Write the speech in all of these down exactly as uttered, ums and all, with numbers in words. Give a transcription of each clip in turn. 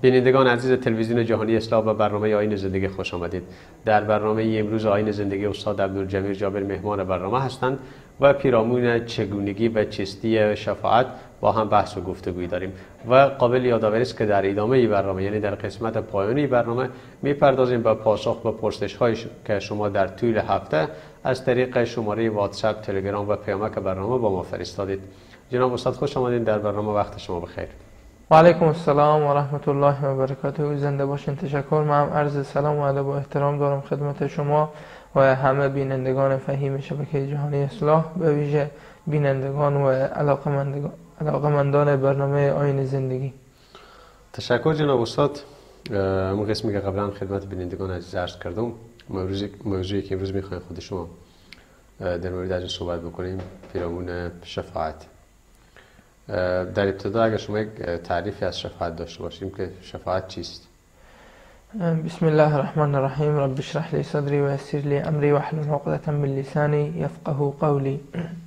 بینندگان عزیز تلویزیون جهانی اسلام و برنامه آیین زندگی خوش آمدید. در برنامه امروز آیین زندگی استاد عبدالجمیل جابر مهمان برنامه هستند و پیرامون چگونگی و چیستی شفاعت با هم بحث و گفتگوی داریم و قابل یادآوری است که در ادامه برنامه، یعنی در قسمت پایانی برنامه، میپردازیم به پاسخ به پرسش‌هایی که شما در طول هفته از طریق شماره واتساپ، تلگرام و پیامک برنامه با ما فرستادید. جناب استاد خوش آمدید در برنامه، وقت شما بخیر. و علیکم السلام و رحمت الله و برکاته. زنده باشین. تشکر. من عرض سلام و ادب و احترام دارم خدمت شما و همه بینندگان فهیم شبکه جهانی اصلاح، به ویژه بینندگان و علاقمندگان علاقمندان برنامه آیین زندگی. تشکر جناب استاد. اون قسمی که قبلا خدمت بینندگان عزیز عرض کردم، موضوعی موضوعی که امروز میخوایم خود شما در مورد از صحبت بکنیم پیرامون شفاعت. در ابتدا اگر شما یک تعریفی از شفاعت داشته باشیم که شفاعت چیست؟ بسم الله الرحمن الرحیم. رب اشرح لی صدری و یسر لی امری واحلل عقدة من لسانی یفقهوا قولی.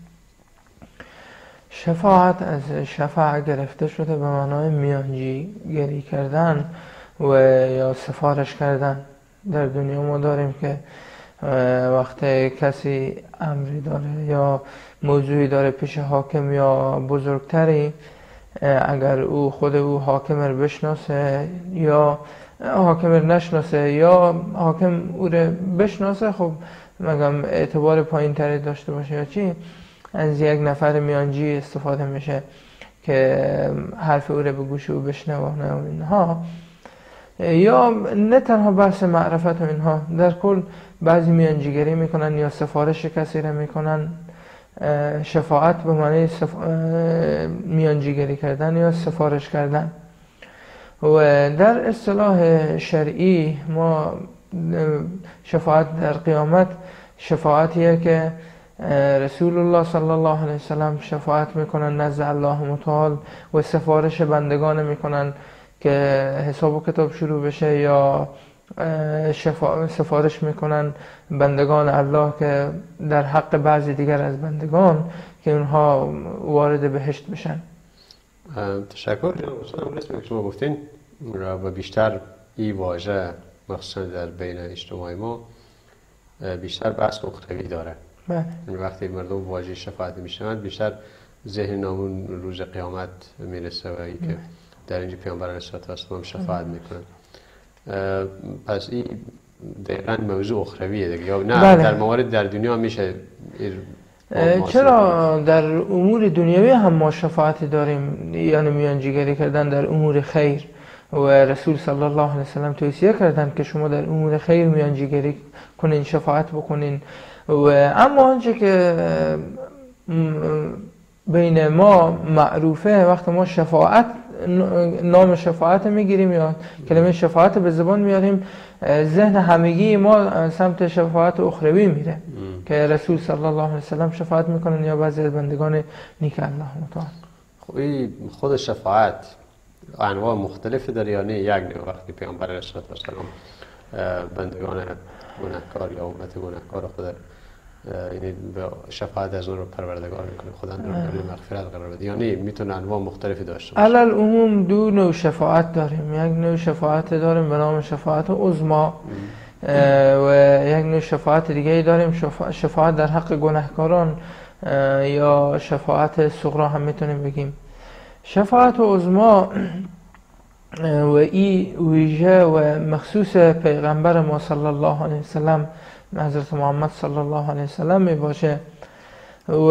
شفاعت از شفاعت گرفته شده به معنای میانجی گری کردن و یا سفارش کردن. در دنیا ما داریم که وقت کسی امری داره یا موضوعی داره پیش حاکم یا بزرگتری، اگر او خود او حاکم رو بشناسه یا حاکم رو نشناسه یا حاکم او رو بشناسه، خب مگم اعتبار پایین تری داشته باشه یا چی، از یک نفر میانجی استفاده میشه که حرف او رو به گوش او بشنوانه و اینها. یا نه تنها بحث معرفت و اینها، در کل بعضی میانجیگری میکنن یا سفارش کسی رو میکنن. شفاعت به معنی سف... میانجیگری کردن یا سفارش کردن. و در اصطلاح شرعی ما شفاعت در قیامت شفاعتیه که رسول الله صلی الله علیه وسلم شفاعت میکنن نزد الله متعال و سفارش بندگان میکنن که حساب و کتاب شروع بشه، یا شفا... سفارش میکنن بندگان الله که در حق بعضی دیگر از بندگان که اونها وارد بهشت بشن. تشکر جناب استاد. اون اسمی که شما گفتین و بیشتر این واژه مخصوصا در بین اجتماع ما بیشتر بحث اخروی داره. بله. وقتی مردم واژه شفاعت میشنوند بیشتر ذهن نامون روز قیامت میرسه و این که در اینجا پیامبر علیه السلام شفاعت میکنن. پس این دقیقاً موضوع اخرویه دیگه، یا نه؟ بله. در موارد در دنیا میشه. چرا در امور دنیوی هم ما شفاعت داریم، یعنی میانجیگری کردن در امور خیر، و رسول صلی الله علیه وسلم توصیه کردن که شما در امور خیر میانجیگری کنین، شفاعت بکنین. و اما آنچه که بین ما معروفه، وقت ما شفاعت نام شفاعت میگیریم یا کلمه شفاعت به زبان میاریم، ذهن همگی ما سمت شفاعت اخروی میره ام. که رسول صلی الله علیه وسلم شفاعت میکنن یا بعضی از بندگان نیک الله متعال. خب خود شفاعت انواع مختلفی داره یا نه؟ یک نه وقتی پیامبر علیه السلام بندگان گناهکار یا امت گناهکار خود یعنی به شفاعت از اون رو پروردگار میکنه، خدا اون رو قابل مغفرت قرار بده، یعنی میتونه انواع مختلفی داشته باشه. علل عموم دو نوع شفاعت داریم. یک نوع شفاعت داریم به نام شفاعت عظما و یک نوع شفاعت دیگه داریم شفاعت در حق گناهکاران یا شفاعت صغری هم میتونیم بگیم. شفاعت عظما و ای ویژه و مخصوص پیغمبر ما صلی الله علیه وسلم، حضرت محمد صلی الله علیه وسلم می باشه. و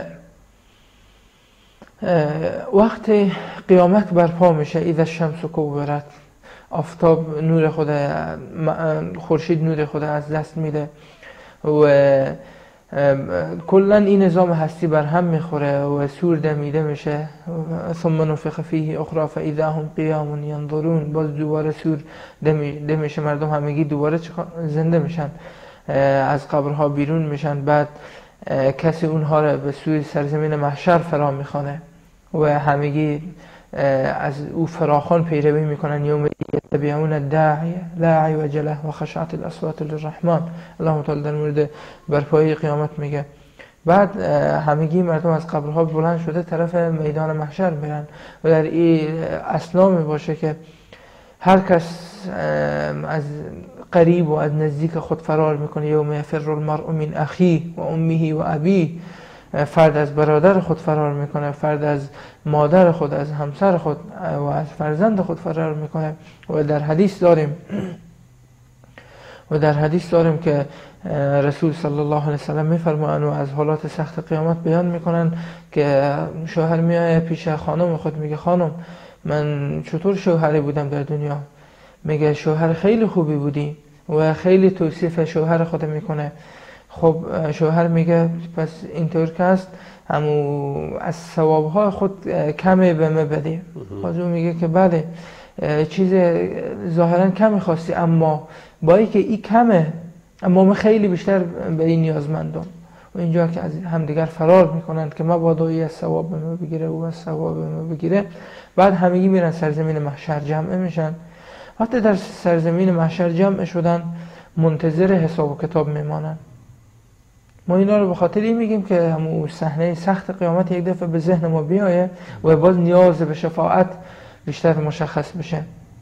وقتی قیامت برپا میشه، اذا الشمس کورت، آفتاب نور خود، خورشید نور خود از دست میده و کلا این نظام هستی بر هم میخوره و سور دمیده میشه. ثم نفخ فیه اخری فاذا هم قیام ینظرون، باز دوباره سور دمیده میشه، مردم همگی دوباره زنده میشن، از قبرها بیرون میشن. بعد کسی اونها رو به سوی سرزمین محشر فرا میخوانه و همگی از او فراخان پیروی میکنن. یوم یتبعون الداعی لا عوج له و خشعت الاصوات للرحمن. الله تعالی در مورد برپایی قیامت میگه. بعد همگی مردم از قبرها بلند شده طرف میدان محشر میرن و در این اسنا می باشه که هر کس از قریب و از نزدیک خود فرار میکنه. یوم یفر المرء من اخی و امه و ابی، فرد از برادر خود فرار میکنه، فرد از مادر خود، از همسر خود و از فرزند خود فرار میکنه. و در حدیث داریم و در حدیث داریم که رسول صلی الله علیه وسلم میفرمایند و از حالات سخت قیامت بیان میکنن که شوهر میاد پیش خانم خود، میگه خانم من چطور شوهری بودم در دنیا؟ میگه شوهر خیلی خوبی بودی و خیلی توصیف شوهر خود میکنه. خب شوهر میگه پس اینطور که است همو از ثوابهای خود کمی به من بده. خود میگه که بله چیز ظاهرا کمی خواستی، اما با اینکه این کمه اما من خیلی بیشتر به این نیازمندم. و اینجا که از همدیگر فرار میکنند که مبادا از ثواب به من بگیره و از ثواب به من بگیره، بعد همگی میرن سرزمین محشر جمع میشن. وقتی در سرزمین محشر جمع شدن منتظر حساب و کتاب میمانن. ما اینا رو به خاطر این میگیم که همون صحنه سخت قیامت یک دفعه به ذهن ما بیایه و باز نیاز به شفاعت بیشتر مشخص بشه.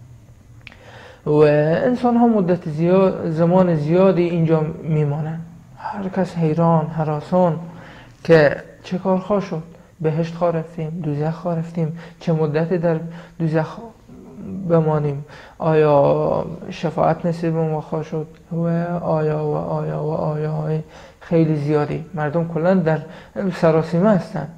و انسان ها مدت زیاد زمان زیادی اینجا میمانن، هر کس حیران هراسان که چه کار خواه شد، بهشت خواه رفتیم، دوزخ خواه رفتیم، چه مدتی در دوزخ بمانیم، آیا شفاعت نصیب ما خواه شد و آیا و آیا و آیا های خیلی زیادی. مردم کلن در سراسیمه هستن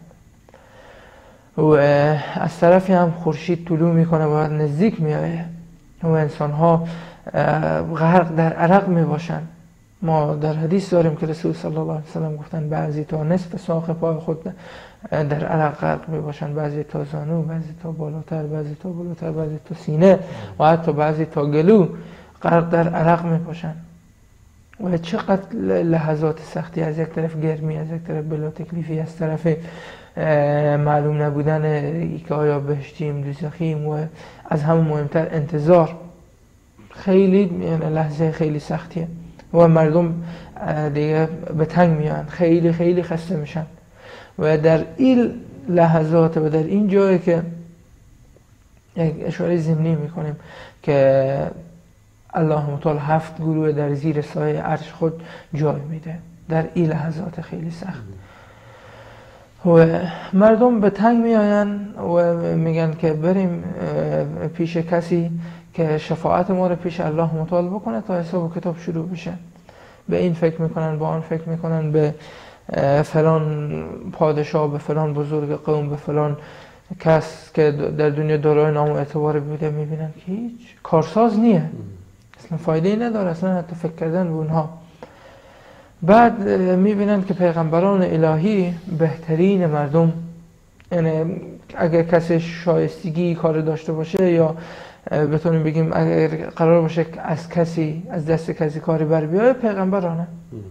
و از طرفی هم خورشید طلوع میکنه و نزدیک میایه و انسان ها غرق در عرق می باشن. ما در حدیث داریم که رسول صلی الله علیه وسلم گفتن بعضی تا نصف ساق پای خود در عرق غرق می باشن، بعضی تا زانو، بعضی تا بالاتر، بعضی تا بالاتر، بعضی تا سینه و حتی بعضی تا گلو غرق در عرق می باشن. و چقدر لحظات سختی، از یک طرف گرمی، از یک طرف بلا تکلیفی، از طرف معلوم نبودن ای که آیا بهشتیم دوزخیم و از همون مهمتر انتظار. خیلی لحظه خیلی سختیه و مردم دیگه به تنگ میان، خیلی خیلی خسته میشن. و در این لحظات و در این جایی که یک اشاره ضمنی میکنیم که الله متعال هفت گروه در زیر سایه عرش خود جای میده در این لحظات خیلی سخت. و مردم به تنگ میآین و میگن که بریم پیش کسی که شفاعت ما رو پیش الله متعال بکنه تا حساب و کتاب شروع بشه. به این فکر میکنن، با آن فکر میکنن، به فلان پادشاه، به فلان بزرگ قوم، به فلان کس که در دنیا دارای نام و اعتبار بوده، میبینن که هیچ کارساز نیه، اصلا فایده نداره اصلا حتی فکر کردن به اونها. بعد میبینن که پیغمبران الهی بهترین مردم، یعنی اگر کسی شایستگی کار داشته باشه یا بتونیم بگیم اگر قرار باشه از کسی از دست کسی کاری بر بیایه پیغمبرانه.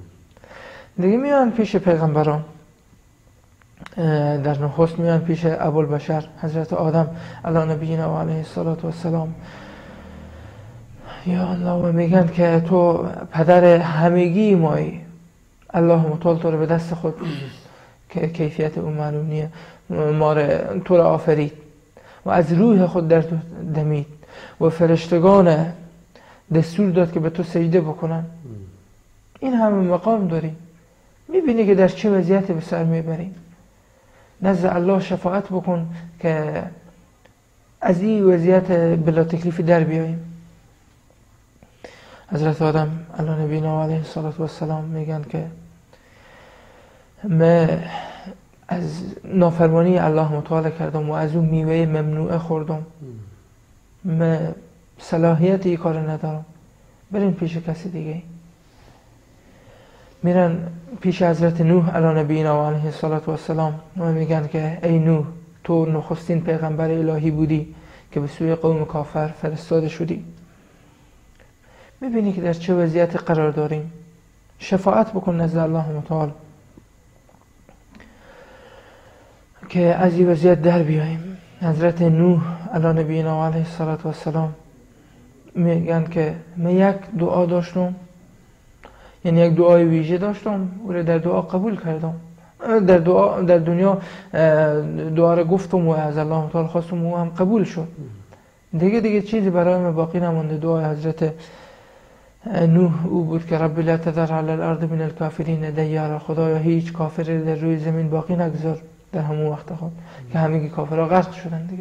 دیگه میان پیش پیغمبران، در نخست میان پیش ابوالبشر حضرت آدم علی نبینا و علیه الصلاة و السلام. یا الله، و میگن که تو پدر همگی مایی، الله متعال تو رو به دست خود که کیفیت اون معلوم نیه، ما رو تو رو آفرید و از روح خود در تو دمید و فرشتگان دستور داد که به تو سجده بکنن. این همه مقام داری، میبینی که در چه وضعیتی به سر میبریم. نزد الله شفاعت بکن که از این وضعیت بلا تکلیفی در بیاییم. حضرت آدم علی نبینا و علیه السلام میگن که من از نافرمانی الله متعال کردم و از اون میوه ممنوعه خوردم، من صلاحیت این کار ندارم، برین پیش کسی دیگه. میرن پیش حضرت نوح علی نبینا و علیه السلام و میگن که ای نوح، تو نخستین پیغمبر الهی بودی که به سوی قوم کافر فرستاده شدی. میبینی که در چه وضعیت قرار داریم. شفاعت بکن نزد الله متعال که از این وضعیت در بیاییم. حضرت نوح علی نبینا و علیه السلام میگن که من یک دعا داشتم، یعنی یک دعای ویژه داشتم و در دعا قبول کردم. در دعا در دنیا دعا را گفتم و از الله متعال خواستم و هم قبول شد. دیگه دیگه چیزی برای ما باقی نمونده. دعای حضرت نوح او بود که رب لا تذر علی الارض من الکافرین دیارا، خدایا هیچ کافری در روی زمین باقی نگذار در همون وقت خود که همگی کافرها غرق شدن دیگه.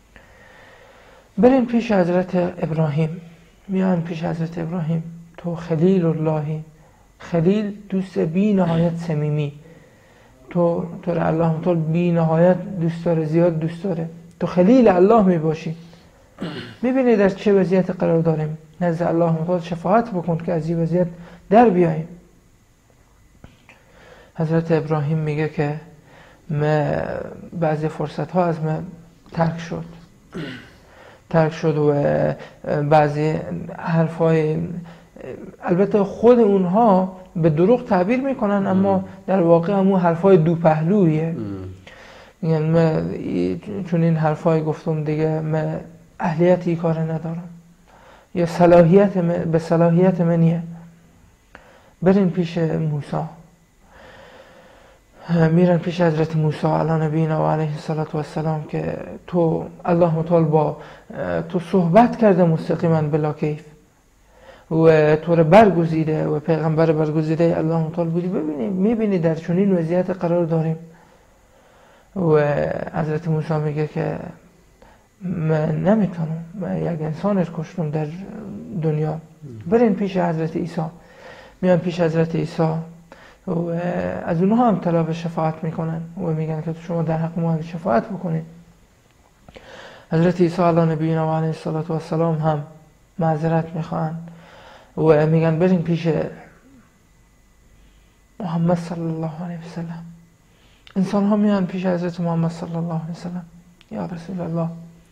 بریم پیش حضرت ابراهیم. میان پیش حضرت ابراهیم. تو خلیل اللهی، خلیل دوست بی نهایت صمیمی، تو تو را الله متعال بی نهایت دوست داره، زیاد دوست داره، تو خلیل الله می باشی. میبینی در چه وضعیت قرار داریم. نزد الله متعال شفاعت بکن که از این وضعیت در بیاییم. حضرت ابراهیم میگه که ما بعضی فرصت ها از من ترک شد ترک شد و بعضی حرفای، البته خود اونها به دروغ تعبیر میکنن اما در واقع همون حرفای دو پهلویه. میگن من چون این حرفای گفتم دیگه من اهلیت این کار ندارم یا صلاحیت من به صلاحیت منیه. برین پیش موسی. میرن پیش حضرت موسی علی نبینا و علیه السلام که تو الله متعال با تو صحبت کرده مستقیما بلا کیف و تو رو برگزیده و پیغمبر برگزیده الله متعال بودی. ببینیم میبینی در چنین وضعیت قرار داریم. و حضرت موسی میگه که من نمیتونم، من یک انسانش کشتم در دنیا. برین پیش حضرت عیسی. میان پیش حضرت عیسی و از اونها هم طلب شفاعت میکنن و میگن که شما در حق ما شفاعت بکنید. حضرت عیسی علی نبینا و علیه السلام هم معذرت میخوان و میگن برین پیش محمد صلی الله علیه وسلم. انسان ها میان پیش حضرت محمد صلی الله علیه وسلم. یا رسول الله،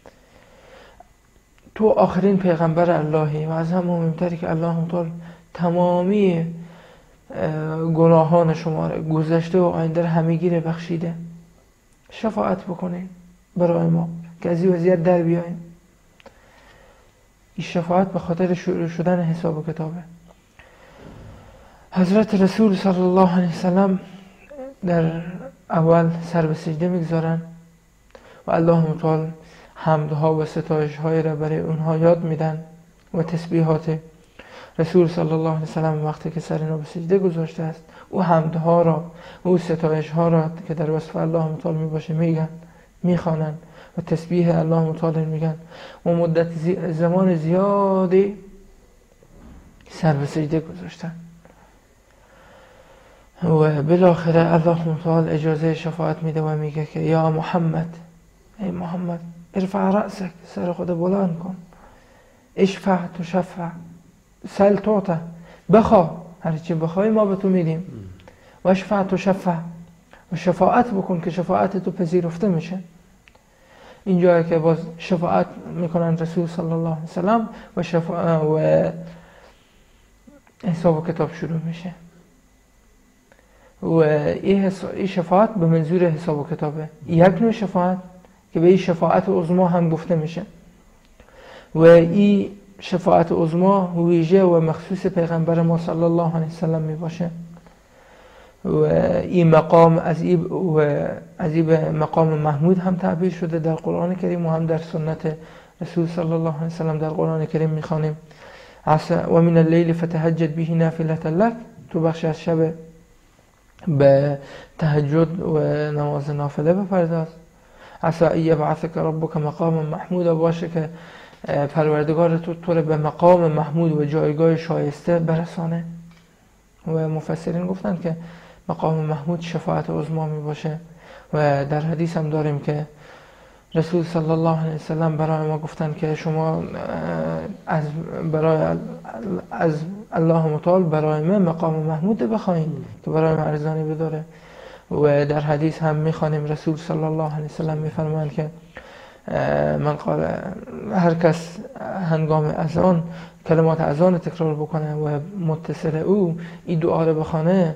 تو آخرین پیغمبر اللهی و از هم مهمتری که الله متعال تمامی گناهان شما گذشته و آینده همگی رو بخشیده. شفاعت بکنید برای ما که از این وضعیت در بیاییم. این شفاعت به خاطر شروع شدن حساب و کتابه. حضرت رسول صلی الله علیه وسلم در اول سر به سجده میگذارن و الله متعال حمدها و ستایش‌های را برای اونها یاد میدن و تسبیحات. رسول صلی الله علیه وسلم وقتی که سر اینا به سجده گذاشته است، او حمدها را و او ستایش‌ها را که در وصف الله متعال میباشه میگن، میخوانن و تسبیح الله متعال میگن و مدت زی... زمان زیادی سر به سجده گذاشتن و بالاخره الله متعال اجازه شفاعت میده و میگه که یا محمد، ای محمد ارفع رأسک، سر خود بلند کن، اشفع تشفع، سل تعطى، بخوا هر چی بخوای ما به تو میدیم، و اشفع تشفع، و شفاعت بکن که شفاعت تو پذیرفته میشه. اینجا که باز شفاعت میکنن رسول صلی الله علیه وسلم و شفاعت و حساب و کتاب شروع میشه و این شفاعت به منظور حساب و کتابه. یک نوع شفاعت که به این شفاعت عظمی هم گفته میشه و این شفاعت عظمی ویژه و مخصوص پیغمبر ما صلی الله علیه وسلم می باشه و این مقام از این و از این به مقام محمود هم تعبیر شده در قرآن کریم و هم در سنت رسول صلی الله علیه وسلم در قرآن کریم میخوانیم و من اللیل فتهجد به نافلة لک، تو بخش از شب به تهجد و نماز نافله بپرداز. عسى ان یبعثک ربک مقام محمود، باشه که پروردگار تو تو رو به مقام محمود و جایگاه شایسته برسانه. و مفسرین گفتن که مقام محمود شفاعت عظمی می باشه و در حدیث هم داریم که رسول صلی الله علیه وسلم برای ما گفتن که شما از برای از الله متعال برای من مقام محمود بخواین که برای من ارزانی بداره. و در حدیث هم میخوانیم رسول صلی الله علیه وسلم میفرمایند که من قال هر کس هنگام اذان کلمات اذان تکرار بکنه و متصل او این دعا رو بخونه،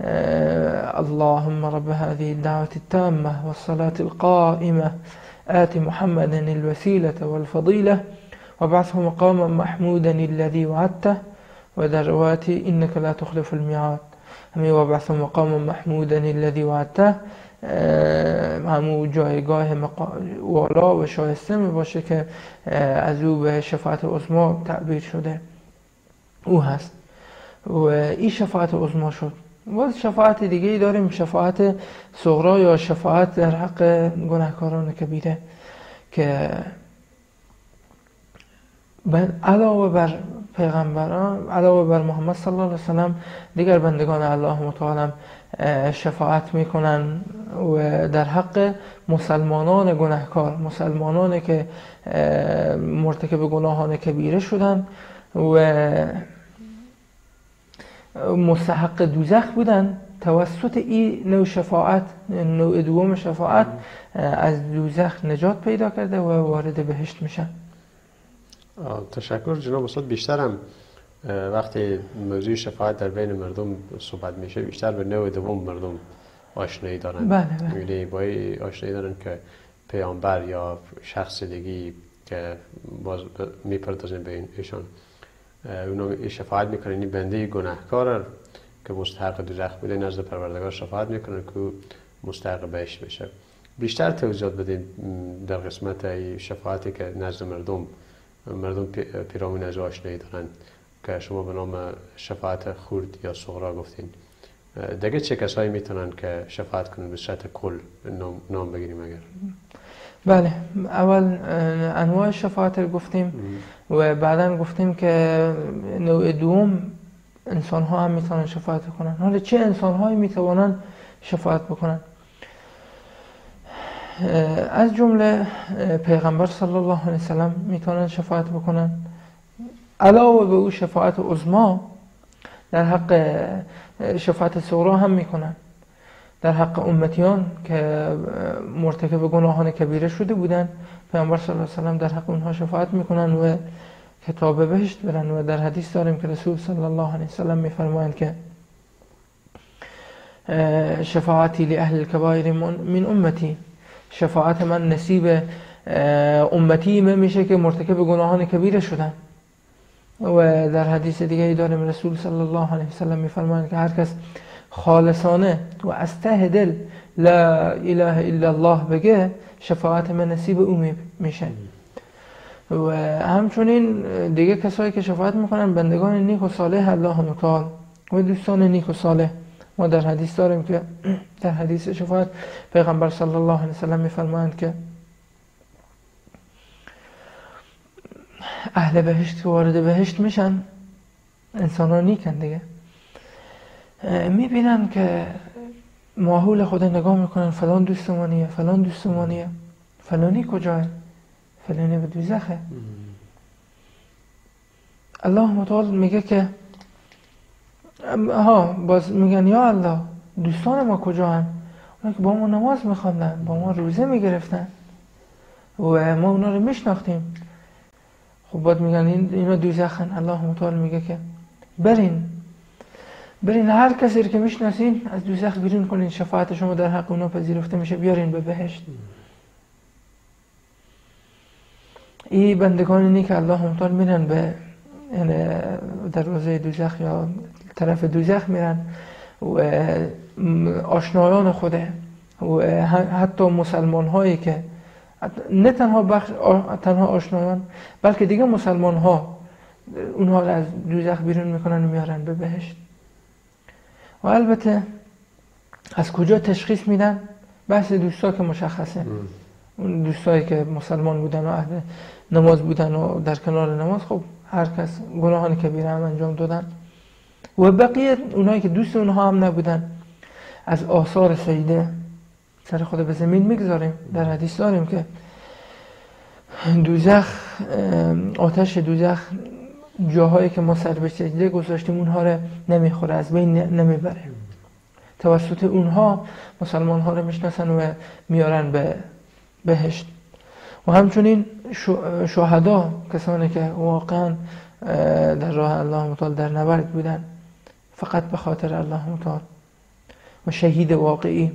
اللهم رب هذه الدعوة التامة والصلاة القائمة آت محمدا الوسيلة والفضيلة وابعثه مقاما محمودا الذي وعدته، و در روایتی انك لا تخلف الميعاد، همین وابعثه مقاما محمودا الذي وعدته همون جایگاه والا و شایسته می باشه که از او به شفاعت عظمی تعبیر شده او هست و این شفاعت عظمی شد. باز شفاعت دیگه ای داریم، شفاعت صغرا یا شفاعت در حق گناهکاران کبیره که علاوه بر پیغمبران، علاوه بر محمد صلی الله علیه وسلم، دیگر بندگان الله متعال شفاعت میکنن و در حق مسلمانان گناهکار، مسلمانانی که مرتکب گناهان کبیره شدن و مستحق دوزخ بودن، توسط این نوع شفاعت، نوع دوم شفاعت، از دوزخ نجات پیدا کرده و وارد بهشت میشن. تشکر جناب استاد. بیشتر هم وقتی موضوع شفاعت در بین مردم صحبت میشه بیشتر به نوع دوم مردم آشنایی دارن. بله بله. یعنی با آشنایی دارن که پیامبر یا شخص دیگی که باز میپردازن به ایشان اونا شفاعت میکنن این بنده گناهکار که مستحق دوزخ بوده نزد پروردگار شفاعت میکنن که مستحق بهشت بشه. بیشتر توضیحات بدین در قسمت شفاعتی که نزد مردم مردم پیرامون از آشنایی دارن که شما به نام شفاعت خرد یا صغرا گفتین. دیگه چه کسایی میتونن که شفاعت کنن به صورت کل نام, نام بگیریم اگر؟ بله، اول انواع شفاعت رو گفتیم و بعدا گفتیم که نوع دوم انسان ها هم میتونن شفاعت کنن. حالا چه انسان هایی میتونن شفاعت بکنن؟ از جمله پیغمبر صلی الله علیه وسلم میتونن شفاعت بکنن. علاوه به او شفاعت عظمی در حق شفاعت صغرا هم میکنن در حق امتیان که مرتکب گناهان کبیره شده بودن. پیامبر صلی الله علیه و سلم در حق اونها شفاعت میکنن و کتاب بهشت برن و در حدیث داریم که رسول صلی الله علیه و سلم میفرمایند که شفاعتی لاهل الکبائر من امتی، شفاعت من نصیب امتی میشه که مرتکب گناهان کبیره شدن. و در حدیث دیگه داریم رسول صلی الله علیه و سلم میفرمایند که هر کس خالصانه و از ته دل لا اله الا الله بگه شفاعت من نصیب او میشه. و همچنین دیگه کسایی که شفاعت میکنن بندگان نیک و صالح الله متعال و دوستان نیک و صالح. ما در حدیث داریم که در حدیث شفاعت پیغمبر صلی الله علیه و سلم میفرمایند که اهل بهشت که وارد بهشت میشن انسان ها نیکن دیگه، میبینن که ماحول خود نگاه میکنن، فلان دوستمانیه، فلان دوستمانیه، فلانی کجاه، فلانی به دوزخه. الله متعال میگه که ها باز میگن یا الله دوستان ما کجا هن؟ اونا که با ما نماز میخواندن، با ما روزه میگرفتن و ما اونا رو میشناختیم. خب باید میگن این اینا دوزخن. الله متعال میگه که برین برین هر کسی که میشناسین از دوزخ بیرون کنین، شفاعت شما در حق اونا پذیرفته میشه، بیارین به بهشت. این بندگان نیک الله متعال میرن به یعنی دروازه دوزخ یا طرف دوزخ میرن و آشنایان خوده و حتی مسلمان هایی که نه تنها بخش تنها آشنایان بلکه دیگه مسلمان ها اونها رو از دوزخ بیرون میکنن و میارن به بهشت. و البته از کجا تشخیص میدن؟ بحث دوستا که مشخصه. اون دوستایی که مسلمان بودن و اهل نماز بودن و در کنار نماز خب هر کس گناهان کبیره هم انجام دادن و بقیه اونایی که دوست اونها هم نبودن از آثار سجده سر خود به زمین میگذاریم. در حدیث داریم که دوزخ، آتش دوزخ جاهایی که ما سر به سجده گذاشتیم اونها رو نمیخوره، از بین نمیبره. توسط اونها مسلمان ها رو میشناسن و میارن به بهشت. و همچنین شهدا، کسانی که واقعا در راه الله متعال در نبرد بودن فقط به خاطر الله متعال، و شهید واقعی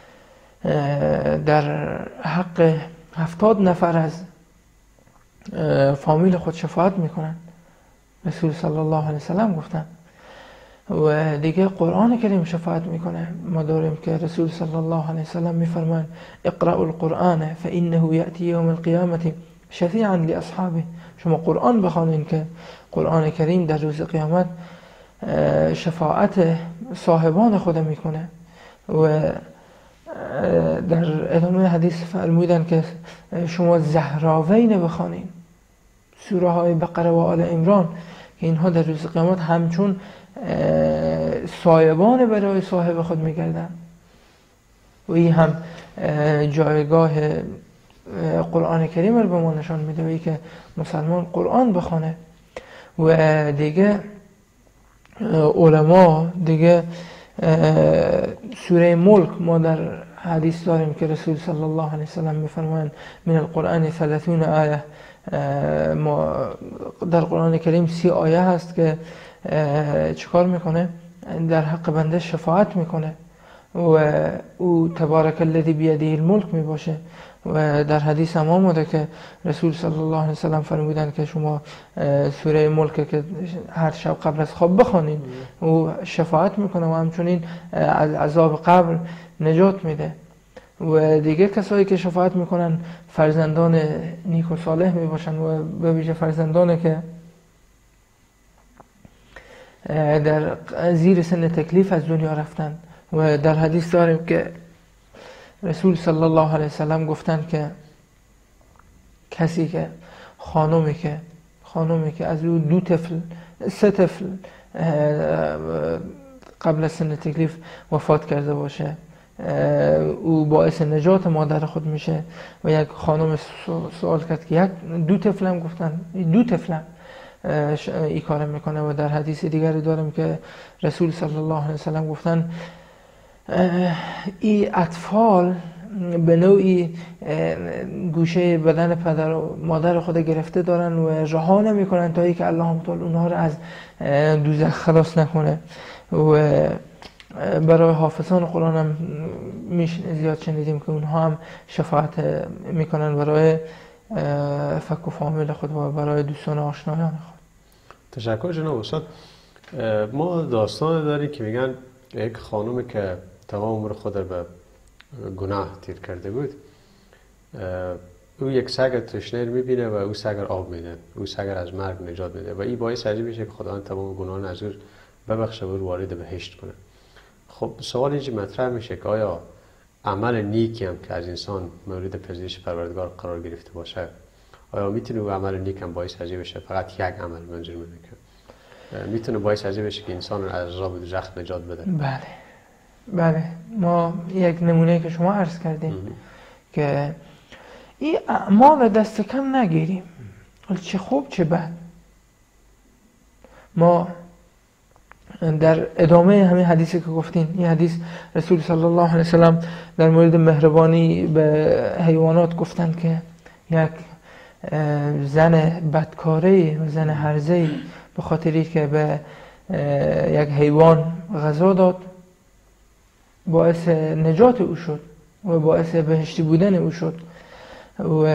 در حق هفتاد نفر از فامیل خود شفاعت میکنن. رسول صلی الله علیه وسلم گفتن و دیگه قرآن کریم شفاعت میکنه. ما داریم که رسول صلی الله علیه وسلم میفرمان اقرأوا القرآن فإنه یأتی یوم القیامة شفیعا لاصحابه. شما قرآن بخوانید که قرآن کریم در روز قیامت شفاعت صاحبان خود میکنه. و در ادامه حدیث فرمودن که شما زهراوین بخوانید، سوره های بقره و آل عمران، که اینها در روز قیامت همچون سایبان برای صاحب خود میگردن. و این هم جایگاه قرآن کریم رو به ما نشان میده، و این که مسلمان قرآن بخونه. و دیگه علما دیگه سوره ملک ما در حدیث داریم که رسول صلی الله علیه وسلم میفرمایند من القرآن ثلاثون آیه، ما در قرآن کریم سی آیه هست که چیکار میکنه؟ در حق بنده شفاعت میکنه و او تبارک الذی بیده الملک میباشه. و در حدیث هم آمده که رسول صلی الله علیه وسلم فرمودن که شما سوره ملک که هر شب قبل از خواب بخوانید و شفاعت میکنه و همچنین از عذاب قبر نجات میده. و دیگه کسایی که شفاعت میکنن فرزندان نیک و صالح میباشن، و به ویژه فرزندانی که در زیر سن تکلیف از دنیا رفتن. و در حدیث داریم که رسول صلی الله علیه وسلم گفتن که کسی که خانومی که خانومی که از او دو طفل سه طفل قبل از سن تکلیف وفات کرده باشه، او باعث نجات مادر خود میشه. و یک خانم سوال کرد که یک دو طفلم، گفتن دو طفلم این کار میکنه. و در حدیث دیگری داریم که رسول صلی الله علیه وسلم گفتن این اطفال به نوعی گوشه بدن پدر و مادر خود گرفته دارن و رها نمیکنن تا اینکه الله تعالی اونها رو از دوزخ خلاص نکنه. و برای حافظان قرآن هم میش زیاد شنیدیم که اونها هم شفاعت میکنن برای فک و فامیل خود و برای دوستان و آشنایان خود. تشکر جناب استاد. ما داستان داریم که میگن یک خانومی که تمام عمر خود رو به گناه تیر کرده بود، او یک سگ تشنه رو میبینه و او سگ رو آب میده، او سگ رو از مرگ نجات میده و این باعث عجیب میشه که خداوند تمام گناهان از او ببخشه و وارد بهشت کنه. خب سوال اینجا مطرح میشه که آیا عمل نیکی هم که از انسان مورد پذیرش پروردگار قرار گرفته باشه، آیا میتونه او عمل نیک هم باعث عجیب بشه؟ فقط یک عمل منظور منه که میتونه باعث عجیب بشه که انسان رو از عذاب دوزخ نجات بده؟ بله بله، ما یک نمونه که شما عرض کردیم ام. که این اعمال دست کم نگیریم، چه خوب چه بد. ما در ادامه همین حدیثی که گفتین، این حدیث رسول صلی الله علیه وسلم در مورد مهربانی به حیوانات گفتن که یک زن بدکاره و زن هرزه به خاطری که به یک حیوان غذا داد باعث نجات او شد و باعث بهشتی بودن او شد. و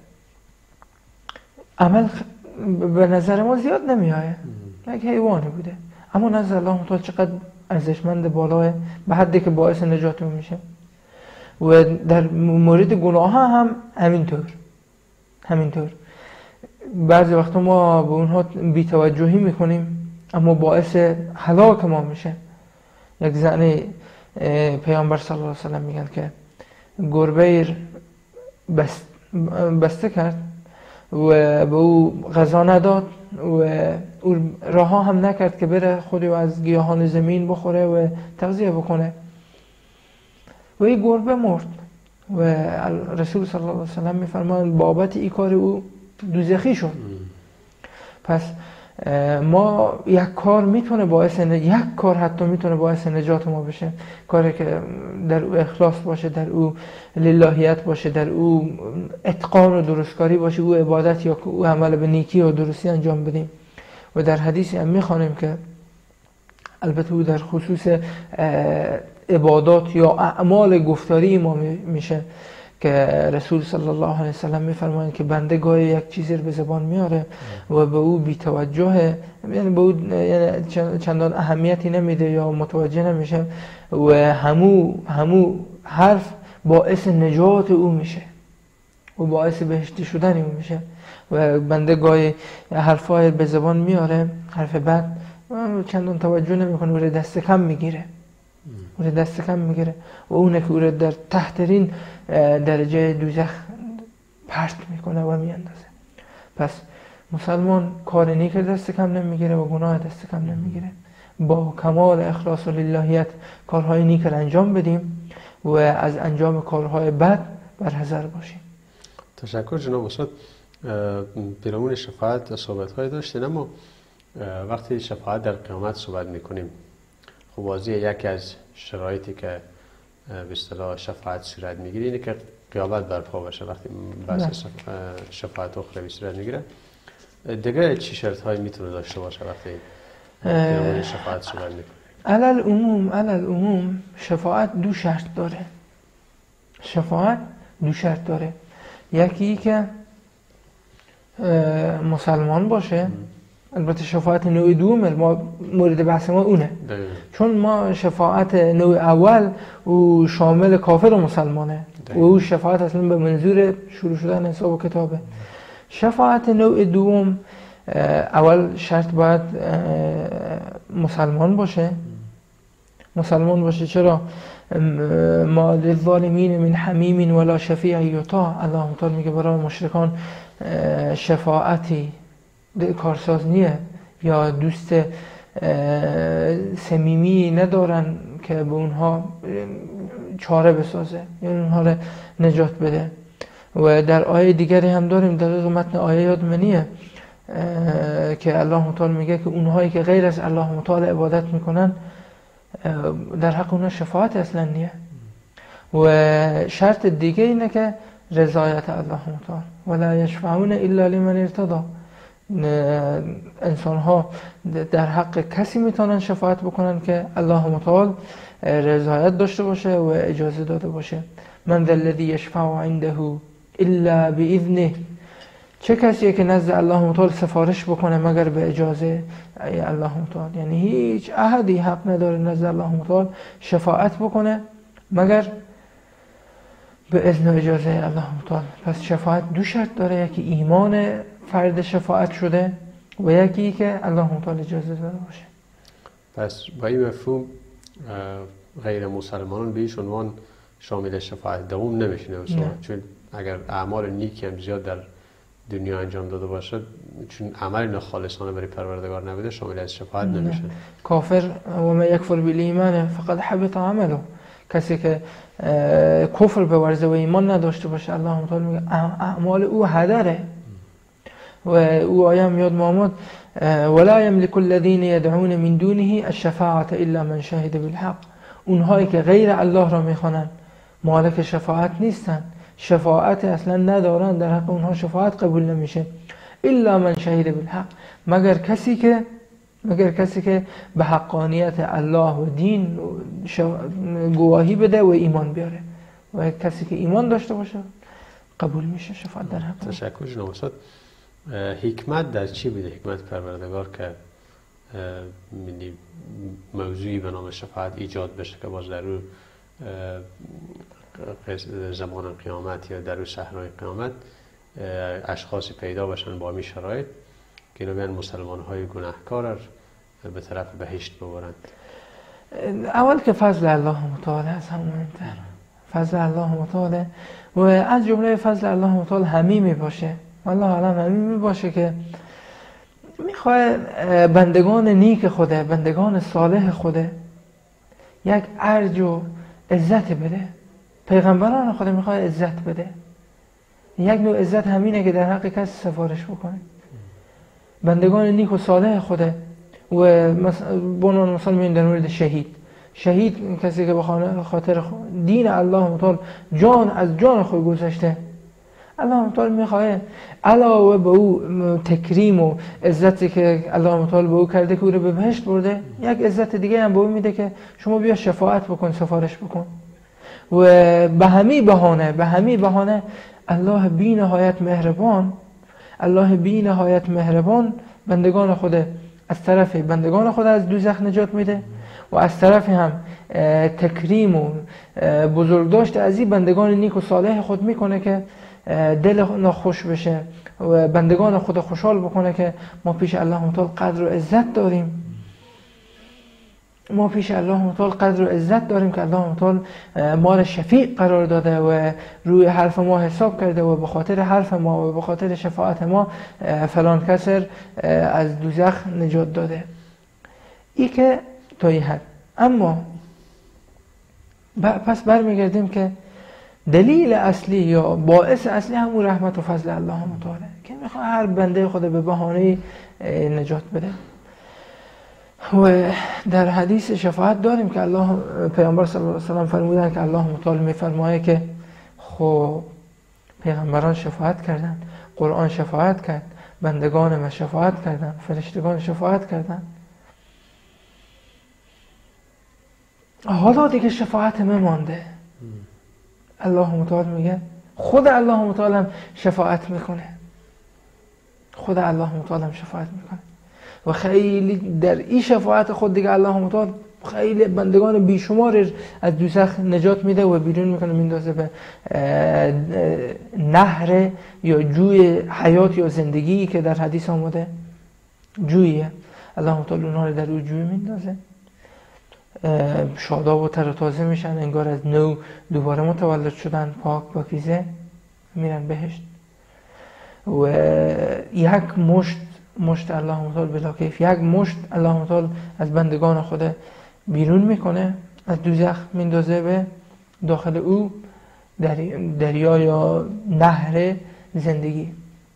عمل به نظر ما زیاد نمی آید، یک حیوانی بوده اما نظر الله تعالی چقدر ارزشمند بالاه، به حدی که باعث نجات او میشه. و در مورد گناه ها هم همینطور همینطور بعضی وقتا ما به اونها بی‌توجهی میکنیم اما باعث هلاک ما میشه. یک زن پیامبر صلی الله علیه و سلم میگن که گربه بست بسته کرد و به او غذا نداد و او رها هم نکرد که بره خودی از گیاهان زمین بخوره و تغذیه بکنه و این گربه مرد. و رسول صلی الله علیه و سلم میفرمایند بابت این کار او دوزخی شد. پس ما یک کار میتونه باعث ن... یک کار حتی میتونه باعث نجات ما بشه، کاری که در او اخلاص باشه، در او للهیت باشه، در او اتقان و درستکاری باشه، او عبادت یا او عمل به نیکی و درستی انجام بدیم. و در حدیثی هم میخوانیم که البته او در خصوص عبادات یا اعمال گفتاری ما میشه که رسول صلی الله علیه وسلم میفرمایند که بنده گاهی یک چیزی رو به زبان میاره و به او بی‌توجه، یعنی به او یعنی چندان اهمیتی نمیده یا متوجه نمیشه و همو همو حرف باعث نجات او میشه و باعث بهشتی شدن او میشه و بنده گاهی حرفای به زبان میاره، حرف بد چندان توجه نمیکنه و دست کم میگیره و دست کم میگیره و اونه که او را در تحترین درجه دوزخ پرت میکنه و میاندازه. پس مسلمان کار نیک دست کم نمیگیره و گناه دست کم نمیگیره. با کمال اخلاص و للهیت کارهای نیک را انجام بدیم و از انجام کارهای بد برحذر باشیم. تشکر جناب استاد. پیرامون شفاعت صحبت‌های داشتین، اما وقتی شفاعت در قیامت صحبت میکنیم، خب واضحه یکی از شرایطی که به اصطلاح شفاعت صورت میگیره اینه که قیامت برپا باشه. وقتی بحث شفاعت اخروی صورت میگیره، دیگه چی شرط‌هایی میتونه داشته باشه وقتی پیرامون شفاعت صحبت میکنیم؟ علل عموم علل عموم شفاعت دو شرط داره. شفاعت دو شرط داره. یکی که مسلمان باشه. البته شفاعت نوع دوم ما مورد بحث ما اونه دقیقا. چون ما شفاعت نوع اول و شامل کافر و مسلمانه دقیقا. و او شفاعت اصلا به منظور شروع شدن حساب و کتابه. شفاعت نوع دوم اول شرط باید مسلمان باشه. مسلمان باشه. چرا؟ ما للظالمین من حمیم ولا شفیع یطاع. الله تعالی میگه برای مشرکان شفاعتی کارساز نیه یا دوست صمیمی ندارن که به اونها چاره بسازه یا اونها را نجات بده. و در آیه دیگری هم داریم، دقیق متن آیه یاد منیه که الله تعالی میگه که اونهایی که غیر از الله تعالی عبادت میکنن در حق اونها شفاعت اصلا نیه. و شرط دیگه اینه که رضایت الله تعالی ولا یشفعون الا لمن ارتضى. انسان ها در حق کسی میتونن شفاعت بکنن که الله متعال رضایت داشته باشه و اجازه داده باشه. من ذا الذی یشفع عنده الا باذنه. چه کسیه که نزد الله متعال سفارش بکنه مگر به اجازه الله متعال؟ یعنی هیچ احدی حق نداره نزد الله متعال شفاعت بکنه مگر به اذن و اجازه الله متعال. پس شفاعت دو شرط داره، یکی ایمان فرد شفاعت شده و یکی که الله متعال اجازه داده باشه. پس با این مفهوم غیر مسلمانان به هیچ عنوان شامل شفاعت دوم نمیشونه، چون اگر اعمال نیکی هم زیاد در دنیا انجام داده باشه، چون عمل ناخالصانه برای پروردگار نبوده، شامل از شفاعت نمیشه. کافر و من یکفر بالایمان فقد حبط عمله. کسی که کفر بورزه و ایمان نداشته باشه، الله متعال میگه اعمال او هدره. و او آیه میاد محمد ولا یملک الذین یدعون من دونه الشفاعة الا من شهد بالحق. اونهایی که غیر الله را میخوانن مالک شفاعت نیستن، شفاعت اصلا ندارن، در حق اونها شفاعت قبول نمیشه. الا من شهد بالحق، مگر کسی که مگر کسی که به حقانیت الله و دین گواهی بده و ایمان بیاره. و کسی که ایمان داشته باشه قبول میشه شفاعت در حق. تشکر جناب استاد. حکمت در چی بوده؟ حکمت پروردگار که موضوعی به نام شفاعت ایجاد بشه که باز در رو زمان قیامت یا در رو صحنای قیامت اشخاصی پیدا باشن با می شرایط که اینو بیان مسلمان های گناهکار به طرف بهشت ببرند. اول که فضل الله متعال از همون مهمتر. فضل الله متعال و از جمله فضل الله متعال حمیمی باشه. والله علم حمیمی باشه که میخواه بندگان نیک خوده، بندگان صالح خوده یک ارج و عزت بده. پیغمبران خدا میخواه عزت بده. یک نوع عزت همینه که در حق کسی سفارش بکنه. بندگان نیک و صالح خوده و بنان مثال می‌بینیم در مورد شهید. شهید کسی که به خاطر دین الله متعال جان از جان خود گذاشته، الله متعال میخواه علاوه به او تکریم و عزتی که الله متعال به او کرده که او رو به بهشت برده، یک عزت دیگه هم به او میده که شما بیا شفاعت بکن، سفارش بکن. و به همین بهانه به همین بهانه الله بی نهایت مهربان الله بی نهایت مهربان بندگان خود از طرف بندگان خود از دوزخ نجات میده و از طرف هم تکریم و بزرگداشت از این بندگان نیک و صالح خود میکنه که دل ناخوش بشه و بندگان خود خوشحال بکنه که ما پیش الله متعال قدر و عزت داریم ما پیش الله متعال قدر و عزت داریم که الله متعال ما را شفیع قرار داده و روی حرف ما حساب کرده و به خاطر حرف ما و به خاطر شفاعت ما فلان کسر از دوزخ نجات داده. ای که تا این حد. اما پس برمیگردیم که دلیل اصلی یا باعث اصلی همون رحمت و فضل الله متعاله که میخواد هر بنده خود به بهانه نجات بده. و در حدیث شفاعت داریم که الله پیامبر صلی الله علیه و سلم فرمودن که الله متعال میفرمایه که خب پیغمبران شفاعت کردن، قرآن شفاعت کرد، بندگان ما شفاعت کردن، فرشتگان شفاعت کردن، حالا دیگه شفاعت ما مانده. الله متعال میگه خود الله متعال هم شفاعت میکنه خود الله متعال هم شفاعت میکنه و خیلی در این شفاعت خود دیگه الله متعال خیلی بندگان بیشمار از دوزخ نجات میده و بیرون میکنه میندازه به نهر یا جوی حیات یا زندگی که در حدیث آمده جویه. الله متعال اونها رو در اون جوی میندازه، شاداب و تر و تازه میشن، انگار از نو دوباره متولد شدن، پاک پاکیزه میرن بهشت. و یک مشت مشت الله متعال بلا کیف یک مشت الله متعال از بندگان خود بیرون میکنه، از دوزخ میندازه به داخل او دریا یا نهر زندگی.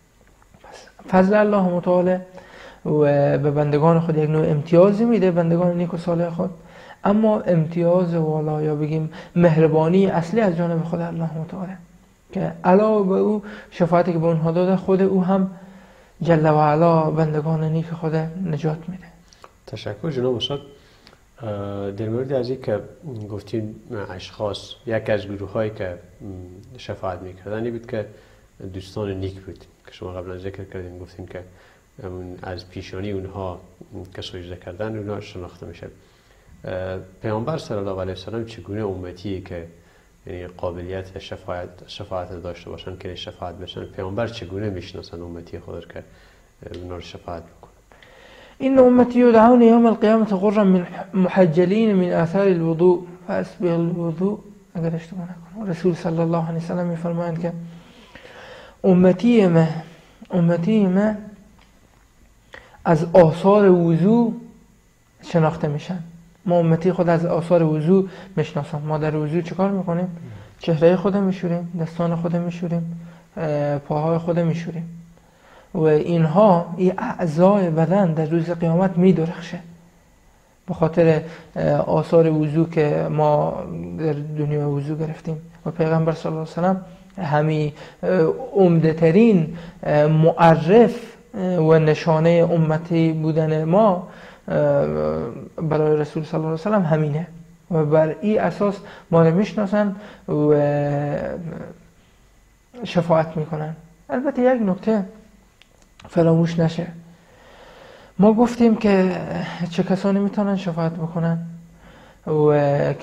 پس فضل الله متعال و به بندگان خود یک نوع امتیازی میده، بندگان نیک و صالح خود، اما امتیاز والا یا بگیم مهربانی اصلی از جانب خود الله متعاله که علاوه به او شفاعتی که به اونها داده خود او هم جل و علا بندگان نیک خود نجات میده. تشکر جناب استاد. در مورد از این که گفتین اشخاص یک از گروه هایی که شفاعت میکردن این بود که دوستان نیک بود که شما قبلا ذکر کردین، گفتین که از پیشانی اونها که سجده کردن اونها شناخته میشه. پیامبر صلی الله علیه و سلم چگونه امتی که یعنی قابلیت شفاعت شفاعت داشته باشن که شفاعت بشن، پیامبر چگونه میشناسن امتی خود که اونا رو شفاعت بکنن؟ این امتی یدعون یوم القیامة غرا من محجلین من آثار الوضوء فاسبغ الوضوء. اگر اشتباه نکنم رسول صلی الله علیه و سلم میفرمایند که امتی ما امتی ما از آثار وضو شناخته میشن. ما امتی خود از آثار وضو میشناسم. ما در وضو چیکار میکنیم؟ چهره خود میشوریم، دستان خود میشوریم، پاهای خود میشوریم و اینها این اعضای بدن در روز قیامت میدرخشه به خاطر آثار وضو که ما در دنیا وضو گرفتیم. و پیغمبر صلی الله علیه و سلم همین عمده ترین معرف و نشانه امتی بودن ما برای رسول صلی الله علیه و سلم همینه و بر این اساس ما رو میشناسن و شفاعت میکنن. البته یک نکته فراموش نشه، ما گفتیم که چه کسانی میتونن شفاعت بکنن و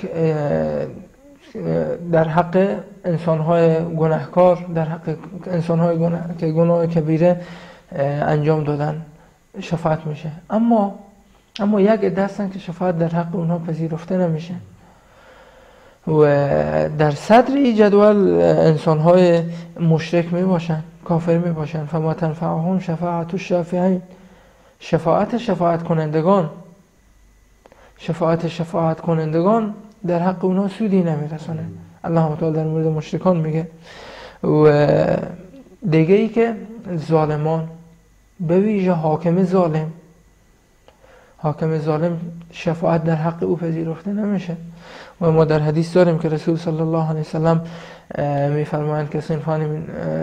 در حق انسانهای گناهکار، در حق انسانهای گناه که گناه کبیره انجام دادن شفاعت میشه. اما اما یک عده هستن که شفاعت در حق اونها پذیرفته نمیشه و در صدر این جدول انسانهای مشرک می باشن، کافر می باشن. فما تنفعهم شفاعت الشافعین، شفاعت شفاعت کنندگان شفاعت شفاعت کنندگان در حق اونها سودی نمیرسونه. الله تعالی در مورد مشرکان میگه. و دیگه ای که ظالمان، به ویژه حاکم ظالم حاکم ظالم شفاعت در حق او پذیرفته نمیشه. و ما در حدیث داریم که رسول صلی الله علیه وسلم میفرمایند که صنفان من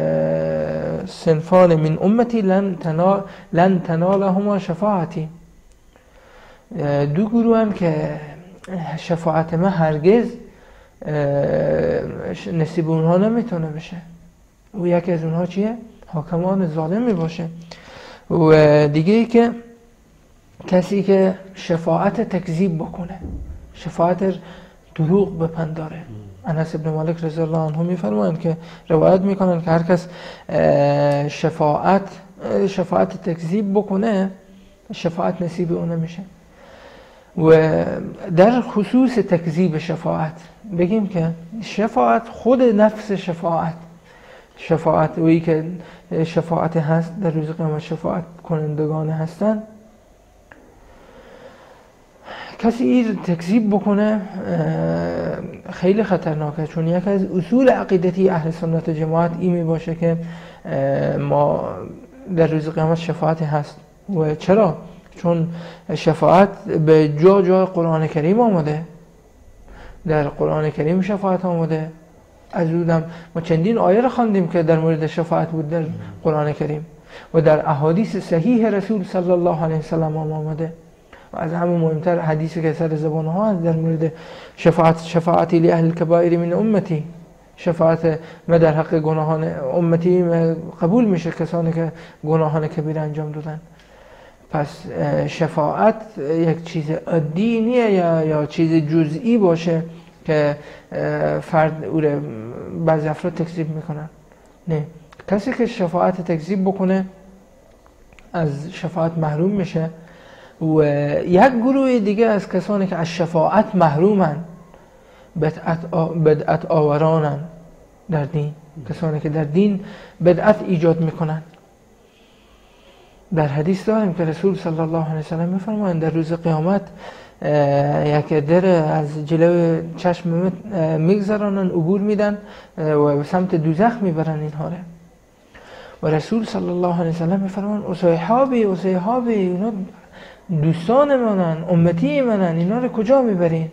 صنفان من امتی لن تنال لن تنالهما شفاعتی، دو گروه هم که شفاعت ما هرگز نصیب اونها نمیتونه بشه. و یکی از اونها چیه؟ حاکمان ظالمی باشه. و دیگه ای که کسی که شفاعت تکذیب بکنه، شفاعت دروغ بپنداره. انس ابن مالک رضی الله عنه میفرمایند که روایت میکنن که هر کس شفاعت شفاعت تکذیب بکنه شفاعت نصیب اون نمیشه. و در خصوص تکذیب شفاعت بگیم که شفاعت خود نفس شفاعت شفاعت وی که شفاعت هست در روز قیامت شفاعت کنندگان هستن، کسی این تکذیب بکنه خیلی خطرناکه. چون یک از اصول عقیدتی اهل سنت جماعت این می باشه که ما در روز قیامت شفاعت هست. و چرا؟ چون شفاعت به جا جا قرآن کریم آمده، در قرآن کریم شفاعت آمده. از اونم ما چندین آیه را خواندیم که در مورد شفاعت بود در قرآن کریم و در احادیث صحیح رسول صلی الله علیه وسلم آمده. و از همه مهمتر حدیثی که سر زبان ها در مورد شفاعت، شفاعتی لاهل الکبائر من امتی، شفاعت ما در حق گناهان امتی قبول میشه کسانی که گناهان کبیره انجام دادن. پس شفاعت یک چیز عادی نیه یا یا چیز جزئی باشه که فرد او را بعضی افراد تکذیب میکنن. نه، کسی که شفاعت تکذیب بکنه از شفاعت محروم میشه. و یک گروه دیگه از کسانی که از شفاعت محرومن بدعت بدعت آورانن در دین، کسانی که در دین بدعت ایجاد میکنن. در حدیث داریم که رسول صلی الله علیه وسلم میفرمایند در روز قیامت یک در از جلوی چشم میگذرانن، عبور میدن و به سمت دوزخ میبرن اینها را. و رسول صلی الله علیه وسلم میفرمایند اصحابی اصحابی اینا دوستان منن، امتی منن، اینا رو کجا میبرین؟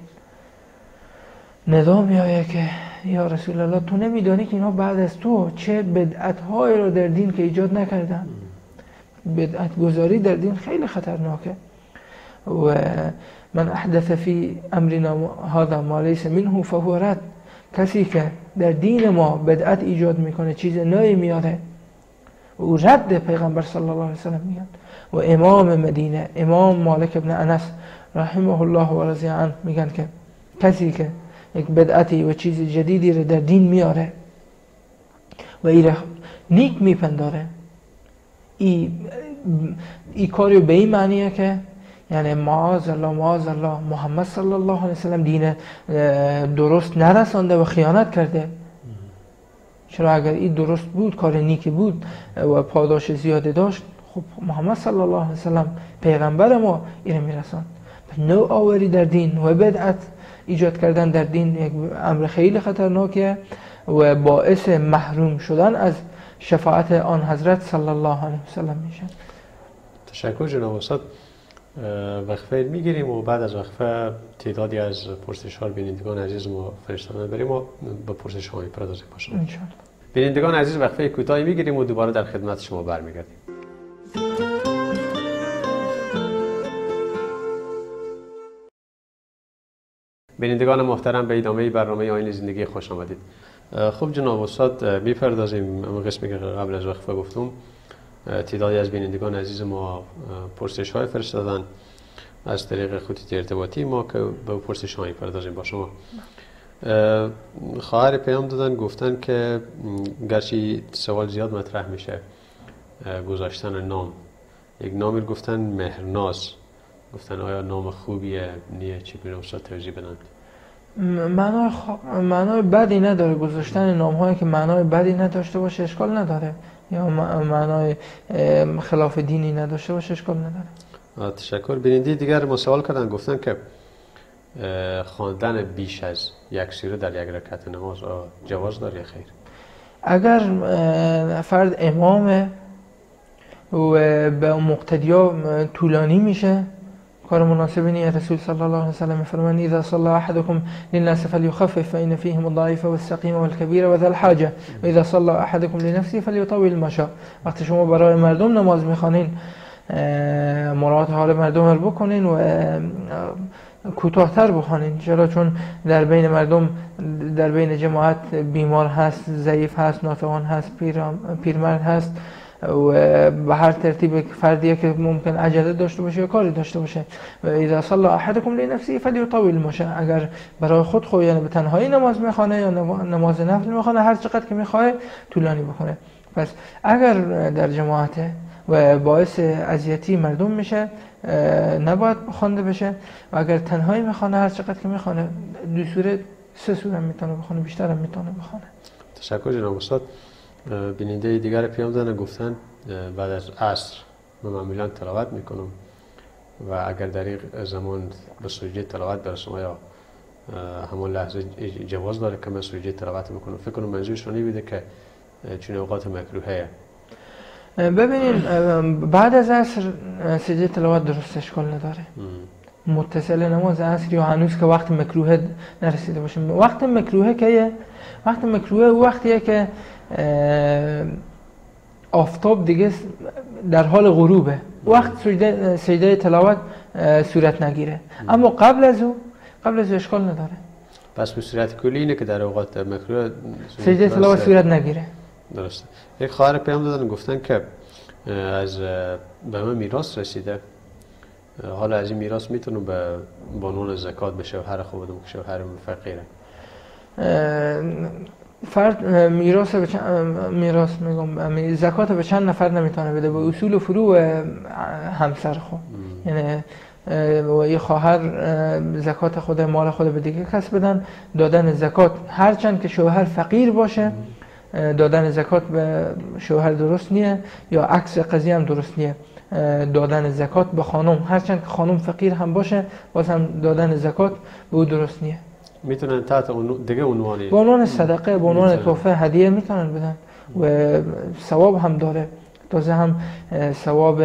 ندا میآید که یا رسول الله تو نمیدانی که اینا بعد از تو چه بدعت‌هایی رو در دین که ایجاد نکردن. بدعت گذاری در دین خیلی خطرناکه. و من احدث فی امرنا هذا ما لیس منه فهو رد. کسی که در دین ما بدعت ایجاد میکنه، چیز نوی میاره، و رد پیغمبر صلی الله علیه وسلم میگن. و امام مدینه امام مالک ابن انس رحمه الله و رضی عنه میگن که کسی که یک بدعتی و چیز جدیدی رو در دین میاره و این نیک میپنداره، ای ای کاری به این معنیه که یعنی معاذ الله معاذ الله محمد صلی الله علیه وسلم دین درست نرسانده و خیانت کرده. چرا اگر این درست بود، کار نیکی بود و پاداش زیاده داشت، خب محمد صلی الله علیه وسلم پیغمبر ما اینو میرساند. نوع آوری در دین و بدعت ایجاد کردن در دین یک امر خیلی خطرناکه و باعث محروم شدن از شفاعت آن حضرت صلی الله علیه وسلم میشه. تشکر جناب استاد. وقفه میگیریم و بعد از وقفه تعدادی از پرسش ها بینندگان عزیز ما فرستادن بریم و به پرسش ها میپردازیم باشه. ان شاء الله. بینندگان عزیز وقفه کوتاهی میگیریم و دوباره در خدمت شما برمیگردیم. بینندگان محترم به ادامه برنامه آیین زندگی خوش آمدید. خب جناب استاد میپردازیم اما قسمی که قبل از وقفه گفتم تعدادی از بینندگان عزیز ما پرسش های فرستادن از طریق خطوط ارتباطی ما که به پرسش های پردازیم با شما. خواهر پیام دادن گفتن که گرچه سوال زیاد مطرح میشه گذاشتن نام، یک نامی گفتن مهرناز، گفتن آیا نام خوبیه نیه، چگونه استاد توضیح بدن؟ معنای خ... معنای بدی نداره. گذاشتن نام هایی که معنای بدی نداشته باشه اشکال نداره، یا معنای خلاف دینی نداشته باشه اشکال نداره. تشکر. بیننده دیگر ما سوال کردن گفتن که خواندن بیش از یک سوره در یک رکعت نماز جواز داره یا خیر؟ اگر فرد امامه و به مقتدیا طولانی میشه کار مناسبی نیست. رسول صلی الله علیه و سلم میفرمایند اذا صلى احدكم للناس فليخفف فان فيهم الضعيف والسقيم والكبير وذا الحاجه واذا صلى احدكم لنفسه فليطول ما شاء. وقتی شما برای مردم نماز میخوانین مراعات حال مردم رو بکنین و کوتاه‌تر بخوانید. چرا؟ چون در بین مردم، در بین جماعت بیمار هست، ضعیف هست، ناتوان هست، پیرمرد هست و به هر ترتیب فردیه که ممکن عجله داشته باشه یا کاری داشته باشه. و اذا صلى احدكم لنفسه فليطول المشاء، اگر برای خود خود یعنی به تنهایی نماز میخوانه یا نماز نفل میخوانه، هر چقدر که میخواد طولانی بکنه. پس اگر در جماعته و باعث اذیتی مردم میشه نباید خوانده بشه، و اگر تنهایی میخوانه هر چقدر که میخوانه، دو سوره سه سوره میتونه بخونه، بیشتر هم میتونه بخونه. تشکر جناب استاد. بیننده دیگر پیام دادن گفتن بعد از عصر من معمولا تلاوت میکنم و اگر در این زمان به سجده تلاوت برسم یا همون لحظه جواز داره که من سجده تلاوت میکنم؟ فکر کنم منظورشون این بوده که چون اوقات مکروهه. ببینید بعد از عصر سجده تلاوت درست اشکال نداره. ام. متصل نماز عصر یا هنوز که وقت مکروه نرسیده باشه. وقت مکروه که وقت مکروه وقتیه که آفتاب دیگه در حال غروبه، وقت سجده سجده تلاوت صورت نگیره. اما قبل از او قبل از او اشکال نداره. پس به صورت کلی اینه که در اوقات مکروه سجده تلاوت صورت نگیره. درسته. یک خواهر پیام دادن گفتن که از به من میراث رسیده، حالا از این میراث میتونم به بانون زکات به شوهر خودم که شوهر فقیره. فرد میراث به چند میراث میگم زکات به چند نفر نمیتونه بده، به اصول و فروع همسر خود. یعنی و یه خواهر زکات خود مال خود به دیگه کس بدن. دادن زکات هرچند که شوهر فقیر باشه دادن زکات به شوهر درست نیه، یا عکس قضیه هم درست نیه. دادن زکات به خانم هرچند که خانم فقیر هم باشه باز هم دادن زکات به او درست نیه. میتونن تحت دیگه عنوانی به عنوان صدقه، به عنوان تحفه، هدیه میتونن بدن و ثواب هم داره. تازه هم ثواب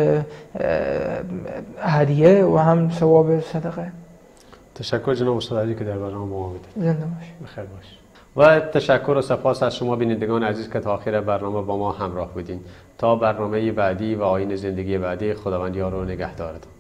هدیه و هم ثواب صدقه. تشکر جناب استاد عزیز که در برنامه ما بودید. زنده باشید. بخیر باشید. و تشکر و سپاس از شما بینندگان عزیز که تا آخر برنامه با ما همراه بودین. تا برنامه بعدی و آیین زندگی بعدی، خداوند یار و نگهدارتون.